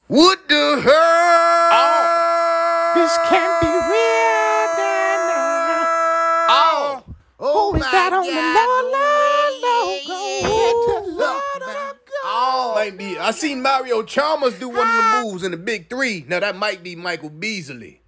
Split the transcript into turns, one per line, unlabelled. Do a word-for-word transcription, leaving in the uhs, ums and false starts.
What the hell?
Oh, this can't be real now.
Oh, oh
Who is
my
that on
God.
the low, low, low,
Look, oh, might be. I seen Mario Chalmers do one of the moves in the big three. Now that might be Michael Beasley.